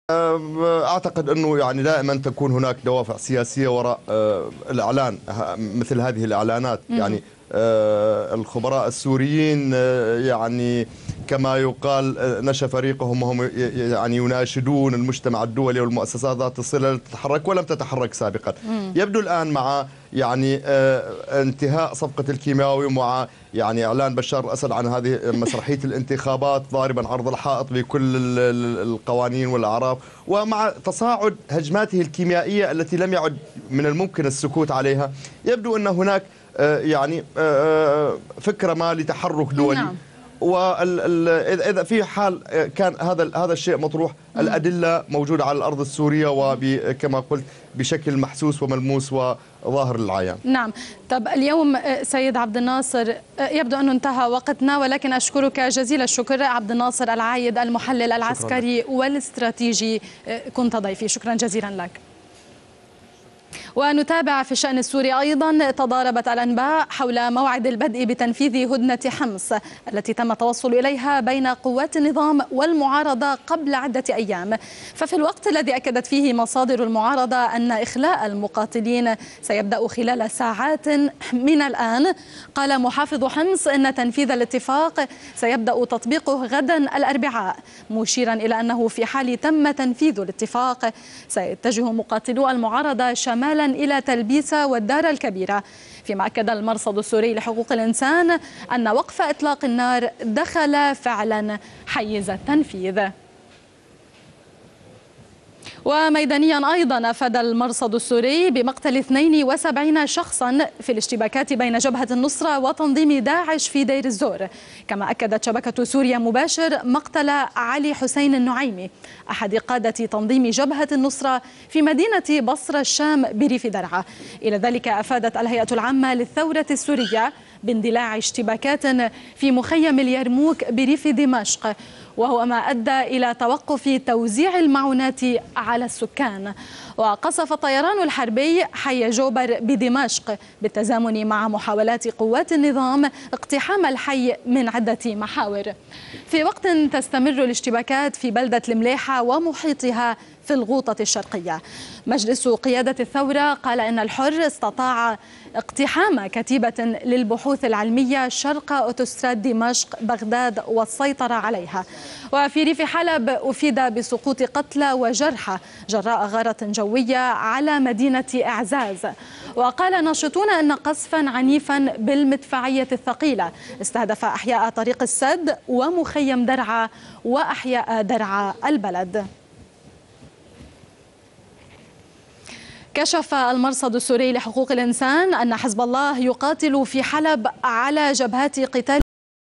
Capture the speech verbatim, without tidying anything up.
أعتقد أنه يعني دائما تكون هناك دوافع سياسية وراء الإعلان مثل هذه الإعلانات. يعني الخبراء السوريين يعني كما يقال نشا فريقهم وهم يعني يناشدون المجتمع الدولي والمؤسسات ذات الصلة لتتحرك ولم تتحرك سابقا. يبدو الآن مع يعني انتهاء صفقة الكيماوي ومع يعني إعلان بشار الأسد عن هذه مسرحية الانتخابات ضاربا عرض الحائط بكل القوانين والأعراف، ومع تصاعد هجماته الكيميائية التي لم يعد من الممكن السكوت عليها، يبدو أن هناك يعني فكرة ما لتحرك دولي. نعم. وإذا في حال كان هذا هذا الشيء مطروح، الأدلة موجودة على الأرض السورية وكما قلت بشكل محسوس وملموس وظاهر للعيان. نعم. طب اليوم سيد عبد الناصر يبدو أنه انتهى وقتنا، ولكن أشكرك جزيل الشكر عبد الناصر العايد المحلل العسكري والاستراتيجي، كنت ضيفي، شكرا جزيلا لك. ونتابع في الشأن السوري أيضا. تضاربت الأنباء حول موعد البدء بتنفيذ هدنة حمص التي تم التوصل إليها بين قوات النظام والمعارضة قبل عدة أيام. ففي الوقت الذي أكدت فيه مصادر المعارضة أن إخلاء المقاتلين سيبدأ خلال ساعات من الآن، قال محافظ حمص أن تنفيذ الاتفاق سيبدأ تطبيقه غدا الأربعاء، مشيرا إلى أنه في حال تم تنفيذ الاتفاق سيتجه مقاتلو المعارضة شمال إلى تلبيسة والدار الكبيرة. فيما أكد المرصد السوري لحقوق الإنسان أن وقف إطلاق النار دخل فعلا حيز التنفيذ. وميدانيا أيضا أفاد المرصد السوري بمقتل اثنين وسبعين شخصا في الاشتباكات بين جبهة النصرة وتنظيم داعش في دير الزور. كما أكدت شبكة سوريا مباشر مقتل علي حسين النعيمي أحد قادة تنظيم جبهة النصرة في مدينة بصرة الشام بريف درعا. إلى ذلك أفادت الهيئة العامة للثورة السورية باندلاع اشتباكات في مخيم اليرموك بريف دمشق، وهو ما أدى إلى توقف توزيع المعونات على السكان. وقصف الطيران الحربي حي جوبر بدمشق بالتزامن مع محاولات قوات النظام اقتحام الحي من عدة محاور. في وقت تستمر الاشتباكات في بلدة المليحة ومحيطها في الغوطة الشرقية، مجلس قيادة الثورة قال إن الحر استطاع اقتحام كتيبة للبحوث العلمية شرق أوتوستراد دمشق بغداد والسيطرة عليها. وفي ريف حلب أفيد بسقوط قتلى وجرحى جراء غارة جوية على مدينة إعزاز. وقال ناشطون أن قصفا عنيفا بالمدفعية الثقيلة استهدف أحياء طريق السد ومخيم درعا وأحياء درعا البلد. كشف المرصد السوري لحقوق الإنسان أن حزب الله يقاتل في حلب على جبهات قتال